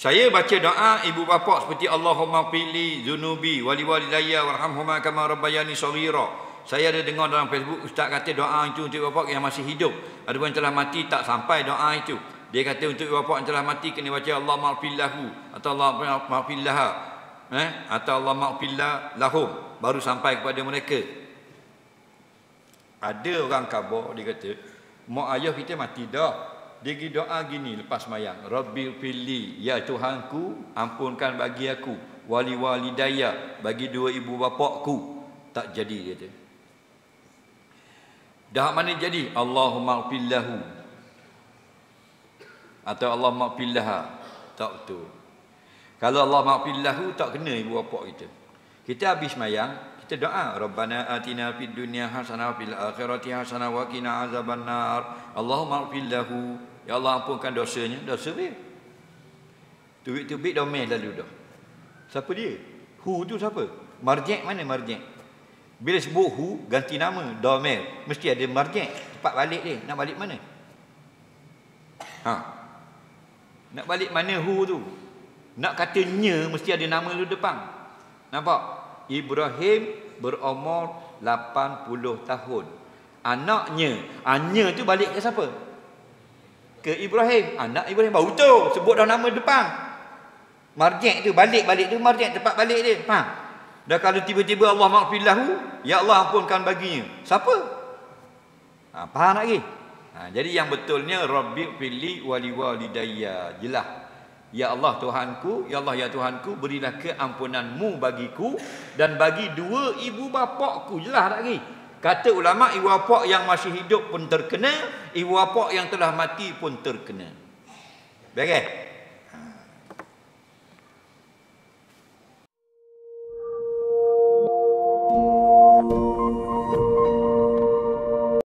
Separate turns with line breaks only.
Saya baca doa ibu bapa seperti Allahumma qili zunubi wali walidayya warhamhuma kama rabbayani shaghira. Saya ada dengar dalam Facebook ustaz kata doa itu untuk ibu bapa yang masih hidup. Ada yang telah mati tak sampai doa itu. Dia kata untuk ibu bapa yang telah mati kena baca Allahumma qillahu atau Allahumma qillaha. Atau Allahumma qillah lahum baru sampai kepada mereka. Ada orang khabar dia kata mak ayah kita mati dah. Dia pergi doa gini lepas sembahyang. Rabbil firli, ya Tuhanku, ampunkan bagi aku. Wali walidayya, bagi dua ibu bapakku. Tak jadi dia kata. Dah mana jadi? Allahumma qillahu. Atau Allahumma qillaha. Tak betul. Kalau Allahumma qillahu tak kena ibu bapak kita. Kita habis sembahyang, kita doa Rabbana atina fid dunya hasanah wa fil akhirati hasanah wa qina azabannar. Allahumma qillahu. Ya Allah ampunkan dosanya. Dosa dia. Tubik-tubik domeh lalu dah. Siapa dia? Hu tu siapa? Marjek mana marjek? Bila sebut hu, ganti nama. Domeh. Mesti ada marjek. Cepat balik dia. Nak balik mana? Nak balik mana hu tu? Nak katanya mesti ada nama lu depan. Nampak? Ibrahim berumur 80 tahun. Anaknya tu balik ke siapa? Ke Ibrahim. Anak Ibrahim baru tu sebut dah nama depan. Marjek tu balik tu marjek tepat balik dia. Faham? Dah kalau tiba-tiba Allah maghfirlahu, ya Allah ampunkan baginya. Siapa? Faham lagi? Jadi yang betulnya Rabbi fili wali walidayya. Jelas. Ya Allah Tuhanku, ya Allah ya Tuhanku, berilah keampunanmu bagiku dan bagi dua ibu bapakku. Jelas tak lagi? Kata ulama ibu bapa yang masih hidup pun terkena, ibu bapa yang telah mati pun terkena. Baik.